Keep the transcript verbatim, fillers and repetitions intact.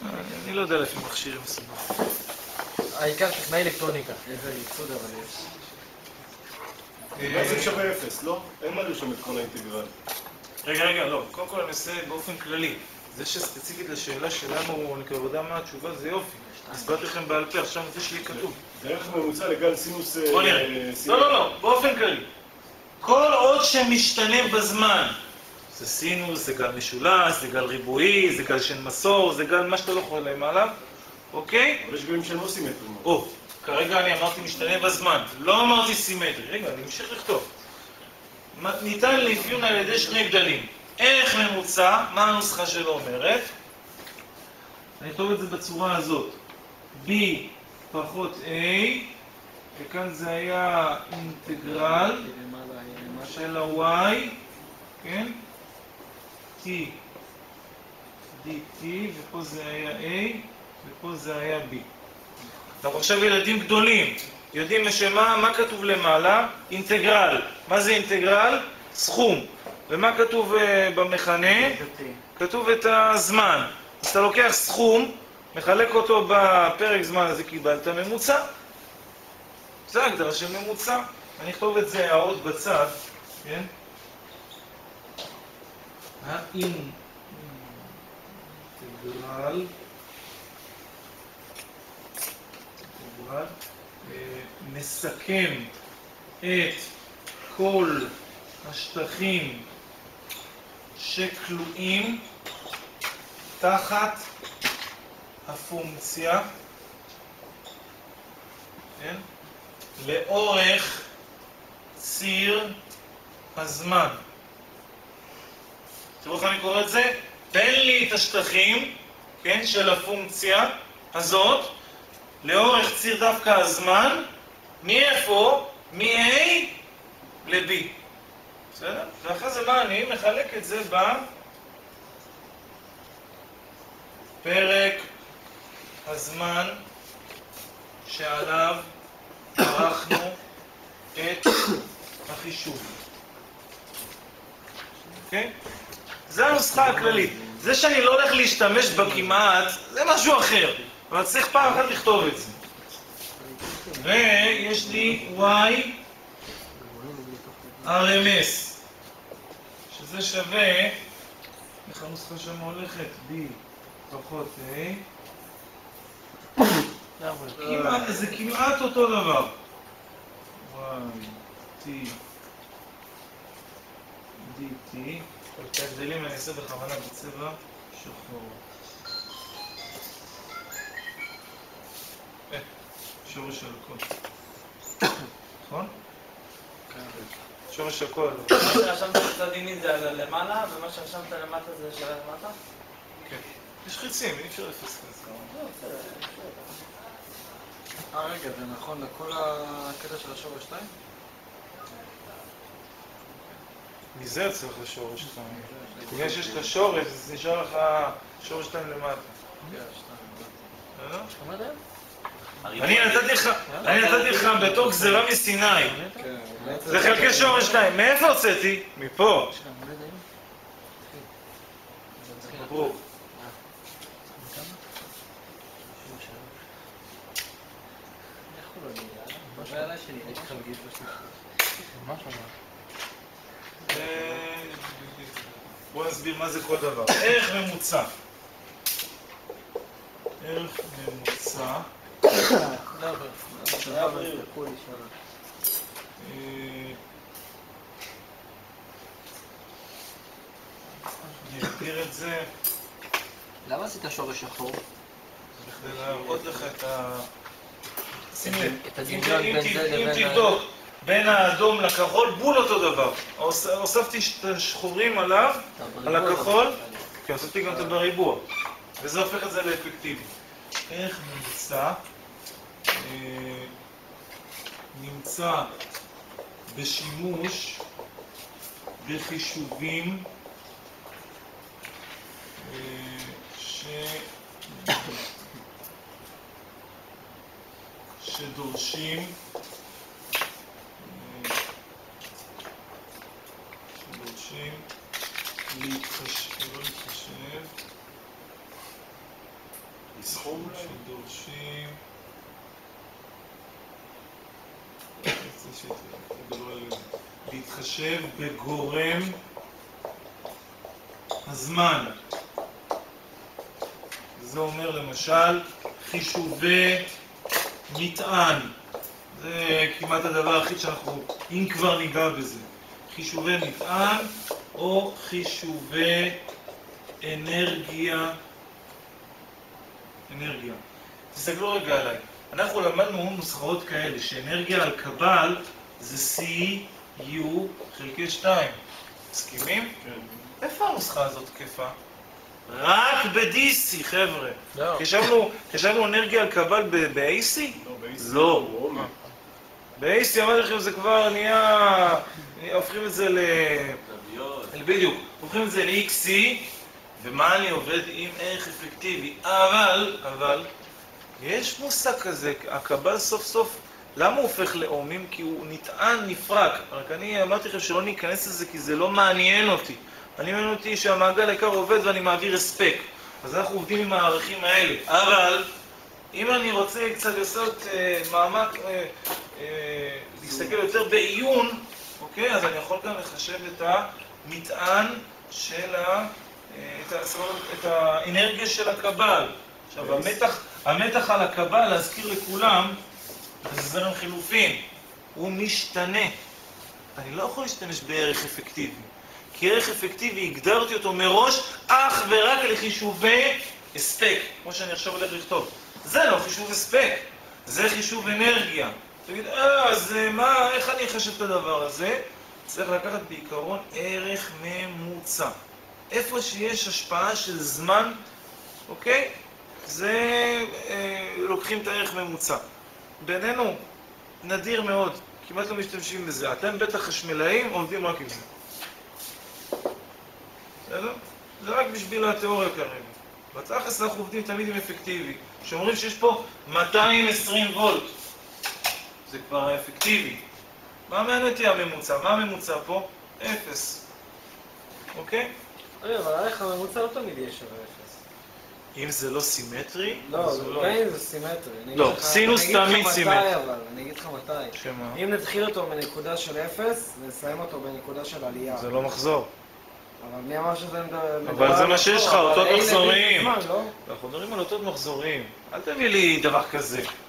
אני לא יודע לפי מכשירים מסוים. העיקר טכנאי אלקטרוניקה. איזה ייצוד אבל יש. מה זה שווה אפס, לא? אין מה לרשום את כל האינטגרל. רגע, רגע, לא. קודם כל אני אעשה באופן כללי. זה שספציפית לשאלה שלנו, אני כבר יודע מה התשובה, זה יופי. הסברתי לכם בעל פה, עכשיו זה שיהיה כתוב. דרך ממוצע לגל סינוס... בוא נראה. לא, לא, לא, באופן כללי. כל עוד שמשתנה בזמן, זה סינוס, זה גל משולש, זה גל ריבועי, זה גל של מסור, זה גל מה שאתה לא יכול להם עליו, אוקיי? אבל יש גלים שלא סימטריים. או, כרגע אני אמרתי משתנה בזמן, לא אמרתי סימטרי. רגע, אני אמשיך לכתוב. ניתן לאפיון על ידי שני גדלים. ערך ממוצע, מה הנוסחה שלו אומרת? אני אכתוב את זה בצורה הזאת. B פחות A, וכאן זה היה אינטגרל של ה-Y, כן? T, dt, ופה זה היה A, ופה זה היה B. אנחנו עכשיו ילדים גדולים, יודעים לשמה, מה כתוב למעלה? אינטגרל. מה זה אינטגרל? סכום. ומה כתוב במכנה? כתוב את הזמן. אז אתה לוקח סכום, מחלק אותו בפרק זמן הזה, קיבלת ממוצע. זה הגדרה של ממוצע. אני אכתוב את זה הערות בצד, כן? האינטגרל מסכם את כל השטחים שכלואים תחת הפונקציה, כן? לאורך ציר הזמן. תראו איך אני קורא את זה? תן לי את השטחים, כן, של הפונקציה הזאת לאורך ציר דווקא הזמן, מאיפה? מ-A ל-B. בסדר? ואחרי זה מה אני מחלק את זה בפרק הזמן שעליו ערכנו את החישוב. אוקיי? זה הנוסחה הכללית. זה שאני לא הולך להשתמש בה כמעט, זה משהו אחר. אבל צריך פעם אחת לכתוב את זה. ויש לי Y אר אם אס, שזה שווה, איך הנוסחה שם הולכת? B פחות A. זה כמעט אותו דבר. Y, T, dt. את ההבדלים אני אעשה בכוונה בצבע שחור. שורש של הכל. נכון? שורש הכל. מה שרשמת בצד ימין זה למעלה, ומה שרשמת למטה זה של למטה? כן. יש חיצים, אי אפשר לפספס. אה, רגע, זה נכון לכל הקטע של השורש שתיים? מזה צריך לשורש שתיים. בגלל שיש לך שורש, אז נשאר לך שורש שתיים למטה. אני נתתי לך, אני נתתי לך בתור גזירה מסיני. זה חלקי שורש שתיים. מאיפה הוצאתי? מפה. ברור. בואו נסביר מה זה כל דבר. ערך ממוצע. ערך ממוצע. אני אגדיר את זה. למה עשית שורש שחור? בכדי להראות לך את ה... שים לב, אם אם תבדוק בין האדום לכחול, בול אותו דבר. הוספתי את השחורים עליו, על הכחול, כי הוספתי גם את זה בריבוע. וזה הופך את זה לאפקטיבי. ערך ממוצע נמצא בשימוש בחישובים ש... שדורשים שדורשים להתחשב סכום אולי? שדורשים... להתחשב בגורם הזמן. זה אומר למשל חישובי מטען. זה כמעט הדבר הכי שאנחנו, אם כבר ניגע בזה. חישובי מטען או חישובי אנרגיה. אנרגיה. תסתכלו רגע עליי. אנחנו למדנו נוסחאות כאלה, שאנרגיה על קבל זה C U חלקי שתיים. מסכימים? כן. איפה הנוסחה הזאת תקפה? רק ב-די סי, חבר'ה. לא. חשבנו, חשבנו אנרגיה על קבל ב-איי סי? לא, באיסי. לא. הוא עומק. ב-איי סי, אמרתי לכם, זה כבר נהיה... הופכים את זה ל... בדיוק. הופכים את זה ל-אקס סי, ומה אני עובד עם ערך אפקטיבי. אבל, אבל, יש מושג כזה, הקבל סוף סוף, למה הוא הופך לאומים? כי הוא נטען נפרק. רק אני אמרתי לכם שלא ניכנס לזה כי זה לא מעניין אותי. אני מעניין אותי שהמעגל העיקר עובד ואני מעביר הספק. אז אנחנו עובדים עם הערכים האלה. אבל, אם אני רוצה קצת לעשות אה, מאמק, אה, אה, להסתכל יותר בעיון, אוקיי? אז אני יכול גם לחשב את המטען של ה... אה, את, ה את האנרגיה של הקבל. עכשיו, המתח, המתח על הקבל, להזכיר לכולם, זה זרם חילופין. הוא משתנה. אני לא יכול להשתמש בערך אפקטיבי. כי ערך אפקטיבי, הגדרתי אותו מראש, אך ורק לחישובי הספק. כמו שאני עכשיו הולך לכתוב. זה לא חישוב הספק. זה חישוב אנרגיה. תגיד, אה, אז מה, איך אני אחשב את הדבר הזה? צריך לקחת בעיקרון ערך ממוצע. איפה שיש השפעה של זמן, אוקיי? זה, אה, לוקחים את הערך ממוצע. בינינו, נדיר מאוד. כמעט לא משתמשים בזה. אתם בטח חשמלאים עובדים רק עם זה. בסדר? זה רק בשביל התיאוריה כרגע. בתכלס אנחנו עובדים תמיד עם אפקטיבי. שאומרים שיש פה מאתיים ועשרים וולט. זה כבר אפקטיבי. מה מעניין אותי הממוצע? מה הממוצע פה? אפס. אוקיי? רגע, אבל עליך הממוצע לא תמיד יהיה שווה אפס. אם זה לא סימטרי, לא, אז זה הוא לא זה סימטרי. אני לא, אגיד לך- סינוס אני אגיד לך תמיד מתי, סימטרי. אבל, אני אגיד לך מתי. שמה? אם נתחיל אותו בנקודה של אפס, ונסיים אותו בנקודה של עלייה. זה לא מחזור. אבל מי אמר שזה מדבר... אבל זה מה שיש לך, אותות מחזוריים. זמן, לא? אנחנו מדברים על אותות מחזוריים. אל תביא לי דבר כזה.